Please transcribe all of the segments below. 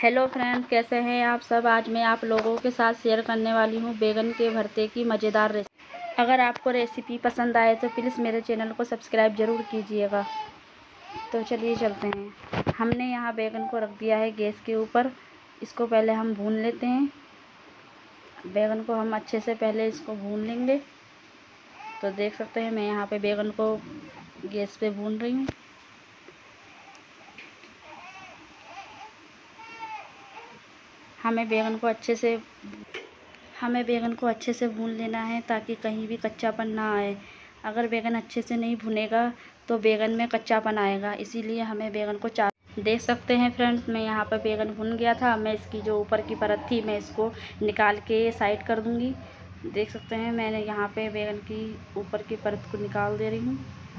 Hello friend, कैसे हैं आप सब। आज मैं आप लोगों के साथ शेयर करने वाली हूँ बैगन के भरते की मज़ेदार रेसिपी। अगर आपको रेसिपी पसंद आए तो प्लीज़ मेरे चैनल को सब्सक्राइब ज़रूर कीजिएगा। तो चलिए चलते हैं। हमने यहाँ बैगन को रख दिया है गैस के ऊपर। इसको पहले हम भून लेते हैं। बैगन को हम अच्छे से पहले इसको भून लेंगे। तो देख सकते हैं मैं यहाँ पे बैगन को गैस पे भून रही हूँ। हमें बैगन को अच्छे से भून लेना है ताकि कहीं भी कच्चापन ना आए। अगर बैगन अच्छे से नहीं भुनेगा तो बैगन में कच्चापन आएगा, इसीलिए हमें बैगन को देख सकते हैं फ्रेंड्स, मैं यहाँ पर बैगन भुन गया था। मैं इसकी जो ऊपर की परत थी मैं इसको निकाल के साइड कर दूँगी। देख सकते हैं मैंने यहाँ पे बैगन की ऊपर की परत को निकाल दे रही हूँ।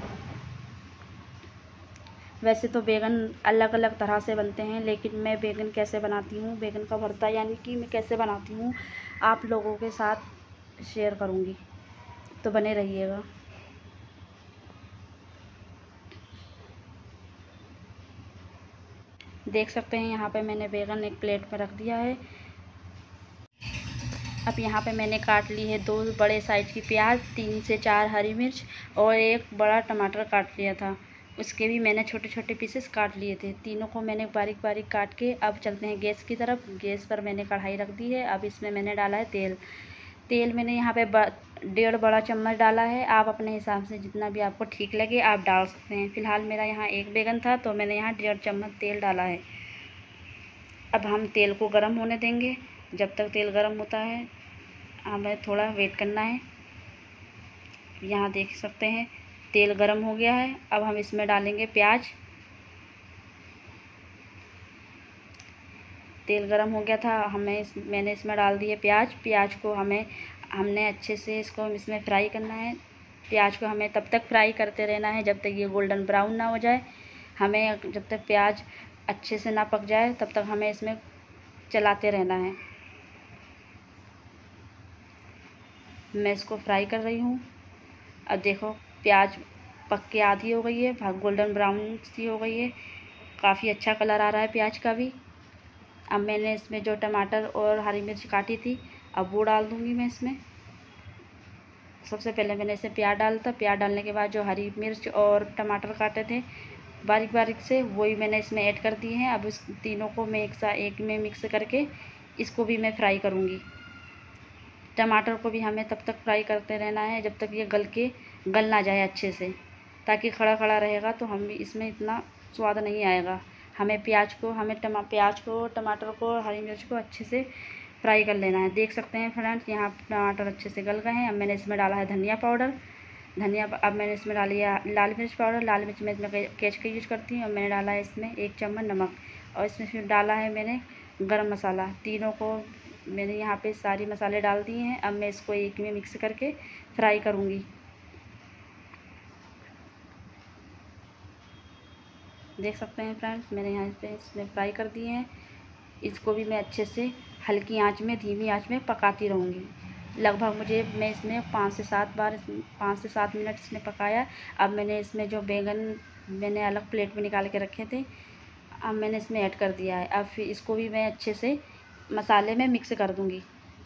वैसे तो बैगन अलग अलग तरह से बनते हैं, लेकिन मैं बैगन कैसे बनाती हूँ, बैगन का भरता यानी कि मैं कैसे बनाती हूँ आप लोगों के साथ शेयर करूँगी। तो बने रहिएगा। देख सकते हैं यहाँ पे मैंने बैगन एक प्लेट में रख दिया है। अब यहाँ पे मैंने काट ली है 2 बड़े साइज की प्याज, 3 से 4 हरी मिर्च और 1 बड़ा टमाटर काट लिया था। उसके भी मैंने छोटे छोटे पीसेस काट लिए थे। तीनों को मैंने बारीक बारीक काट के अब चलते हैं गैस की तरफ। गैस पर मैंने कढ़ाई रख दी है। अब इसमें मैंने डाला है तेल मैंने यहाँ पे 1.5 बड़ा चम्मच डाला है। आप अपने हिसाब से जितना भी आपको ठीक लगे आप डाल सकते हैं। फ़िलहाल मेरा यहाँ 1 बैगन था तो मैंने यहाँ 1.5 चम्मच तेल डाला है। अब हम तेल को गर्म होने देंगे। जब तक तेल गर्म होता है हमें थोड़ा वेट करना है। यहाँ देख सकते हैं तेल गर्म हो गया है। अब हम इसमें डालेंगे प्याज। तेल गर्म हो गया था, मैंने इसमें डाल दिए प्याज को हमने अच्छे से इसको इसमें फ्राई करना है। प्याज को हमें तब तक फ्राई करते रहना है जब तक ये गोल्डन ब्राउन ना हो जाए। हमें जब तक प्याज अच्छे से ना पक जाए तब तक हमें इसमें चलाते रहना है। मैं इसको फ्राई कर रही हूँ। अब देखो प्याज पक के आधी हो गई है, गोल्डन ब्राउन सी हो गई है। काफ़ी अच्छा कलर आ रहा है प्याज का भी। अब मैंने इसमें जो टमाटर और हरी मिर्च काटी थी अब वो डाल दूँगी मैं इसमें। सबसे पहले मैंने इसमें प्याज डाला था। प्याज डालने के बाद जो हरी मिर्च और टमाटर काटे थे बारीक बारीक से वही मैंने इसमें ऐड कर दिए हैं। अब इस तीनों को मैं एक में मिक्स करके इसको भी मैं फ्राई करूँगी। टमाटर को भी हमें तब तक फ्राई करते रहना है जब तक ये गल ना जाए अच्छे से, ताकि खड़ा खड़ा रहेगा तो हम इसमें इतना स्वाद नहीं आएगा। हमें प्याज को टमाटर को हरी मिर्च को अच्छे से फ्राई कर लेना है। देख सकते हैं फ्रेंड्स यहाँ टमाटर अच्छे से गल गए हैं। अब मैंने इसमें डाला है धनिया पाउडर। अब मैंने इसमें डाली है लाल मिर्च पाउडर। लाल मिर्च मैं इसमें कैच का यूज करती हूँ। अब मैंने डाला है इसमें 1 चम्मच नमक और इसमें फिर डाला है मैंने गरम मसाला। तीनों को मैंने यहाँ पे सारी मसाले डाल दिए हैं। अब मैं इसको एक में मिक्स करके फ्राई करूँगी। देख सकते हैं फ्रेंड्स मैंने यहाँ पे इसमें फ्राई कर दिए हैं। इसको भी मैं अच्छे से हल्की आंच में धीमी आंच में पकाती रहूँगी। लगभग मैं इसमें 5 से 7 मिनट इसमें पकाया। अब मैंने इसमें जो बैगन मैंने अलग प्लेट में निकाल के रखे थे अब मैंने इसमें ऐड कर दिया है। अब फिर इसको भी मैं अच्छे से मसाले में मिक्स कर दूँगी।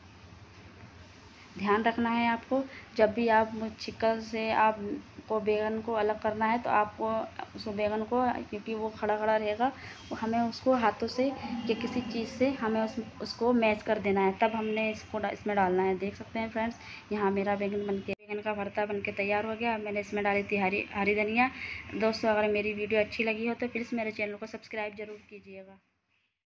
ध्यान रखना है आपको, जब भी आप चिकन से आपको बैगन को अलग करना है तो आपको उस बैगन को, क्योंकि वो खड़ा खड़ा रहेगा, हमें उसको हाथों से या किसी चीज़ से हमें उसको मैश कर देना है, तब हमने इसमें डालना है। देख सकते हैं फ्रेंड्स यहाँ मेरा बैगन का भरता बनके तैयार हो गया। मैंने इसमें डाली थी हरी धनिया। दोस्तों अगर मेरी वीडियो अच्छी लगी हो तो प्लीज़ मेरे चैनल को सब्सक्राइब ज़रूर कीजिएगा।